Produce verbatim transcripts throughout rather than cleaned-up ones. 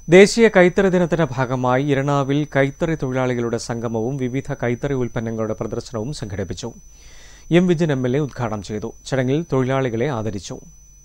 ദേശീയ കൈത്തറി ദിനത്തിന്റെ ഭാഗമായി ഇരണാവിൽ കൈത്തറി തൊഴിലാളികളുടെ സംഗമവും വിവിധ കൈത്തറി ഉൽപ്പന്നങ്ങളുടെ പ്രദർശനവും സംഘടിപ്പിച്ചു. M Vijin M L A ഉദ്ഘാടനം ചെയ്തു. ചടങ്ങിൽ തൊഴിലാളികളെ ആദരിച്ചു.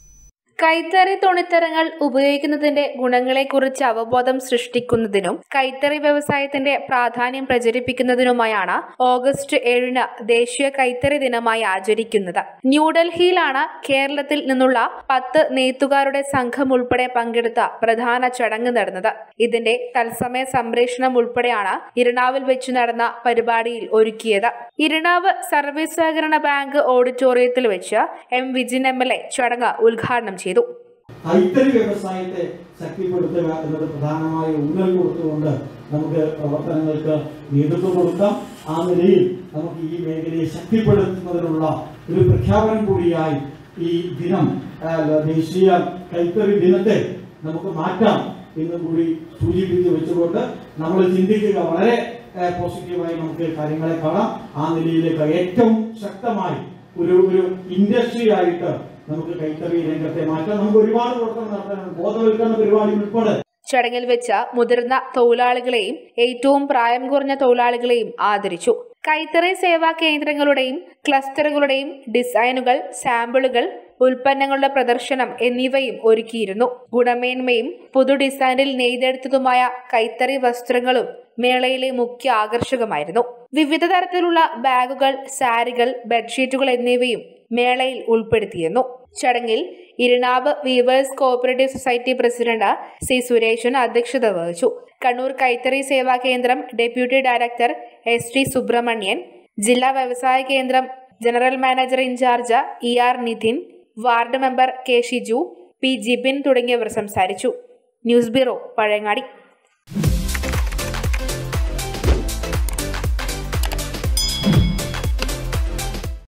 കൈത്തറി തുണിത്തരങ്ങൾ ഉപയോഗിക്കുന്നതിന്റെ ഗുണങ്ങളെക്കുറിച്ച് അവബോധം സൃഷ്ടിക്കുന്നതിനും കൈത്തറി വ്യവസായത്തിന്റെ പ്രാധാന്യം പ്രചരിപ്പിക്കുന്നതിനുമായാണ് ഓഗസ്റ്റ് ഏഴിന് ദേശീയ കൈത്തറി ദിനമായി ആചരിക്കുന്നത്. ന്യൂഡൽഹിയിലാണ് കേരളത്തിൽ നിന്നുള്ള പത്ത് നെയ്ത്തുകാരുടെ സംഘം ഉൾപ്പെടെ പങ്കെടുത്ത പ്രധാന ചടങ്ങ് നടന്നത്. ഇതിന്റെ തത്സമയ സംപ്രേഷണം ഉൾപ്പെടെയാണ് ഇരണാവിൽ വെച്ച് നടന്ന പരിപാടിയിൽ ഒരുക്കിയത്. ഇരണാവ് സർവീസ് സഹകരണ ബാങ്ക് ഓഡിറ്റോറിയത്തിൽ വെച്ച് M Vijin M L A ചടങ്ങ് ഉദ്ഘാടനം ചെയ്തു. കൈത്തറി വ്യവസായത്തെ ശക്തിപ്പെടുത്തുക എന്നത് പ്രധാനമായ ഊന്നൽ കൊടുത്തുകൊണ്ട് നമുക്ക് പ്രവർത്തനങ്ങൾക്ക് നേതൃത്വം കൊടുക്കാം. ആ നിലയിൽ നമുക്ക് ഈ മേഖലയെ ശക്തിപ്പെടുത്തുന്നതിനുള്ള ഒരു പ്രഖ്യാപനം കൂടിയായി ഈ ദിനം, ദേശീയ കൈത്തറി ദിനത്തെ നമുക്ക് മാറ്റാം എന്നും കൂടി സൂചിപ്പിച്ച് വെച്ചുകൊണ്ട് നമ്മൾ ചിന്തിക്കുക വളരെ പോസിറ്റീവായി നമുക്ക് കാര്യങ്ങളെ കാണാം. ആ നിലയിലേക്ക് ഏറ്റവും ശക്തമായി ഒരു ഒരു ഇൻഡസ്ട്രി ആയിട്ട് നമുക്ക് കൈത്തറി രംഗത്തെ മാറ്റാം. നമുക്ക് ഒരുപാട് പ്രവർത്തനം നടത്താൻ ബോധവൽക്കരണ പരിപാടി ഉൾപ്പെടെ. ചടങ്ങിൽ വെച്ച മുതിർന്ന തൊഴിലാളികളെയും ഏറ്റവും പ്രായം കുറഞ്ഞ തൊഴിലാളികളെയും ആദരിച്ചു. കൈത്തറി സേവാ കേന്ദ്രങ്ങളുടെയും ക്ലസ്റ്ററുകളുടെയും ഡിസൈനുകൾ, സാമ്പിളുകൾ, ഉൽപ്പന്നങ്ങളുടെ പ്രദർശനം എന്നിവയും ഒരുക്കിയിരുന്നു. ഗുണമേന്മയും പുതു ഡിസൈനിൽ നെയ്തെടുത്തതുമായ കൈത്തറി വസ്ത്രങ്ങളും മേളയിലെ മുഖ്യ ആകർഷകമായിരുന്നു. വിവിധ തരത്തിലുള്ള ബാഗുകൾ, സാരികൾ, ബെഡ്ഷീറ്റുകൾ എന്നിവയും മേളയിൽ ഉൾപ്പെടുത്തിയിരുന്നു. ചടങ്ങിൽ Iranavu weavers cooperative society president C Sureshan അധ്യക്ഷത വഹിച്ചു. കണ്ണൂർ കൈത്തറി സേവാ കേന്ദ്രം deputy director S T Subrahmanyan, ജില്ലാ വ്യവസായ കേന്ദ്രം general manager in charge E R Nithin, ward member K Shiju, P Jibin തുടങ്ങിയവർ സംസാരിച്ചു. News bureau, Pazhayangadi.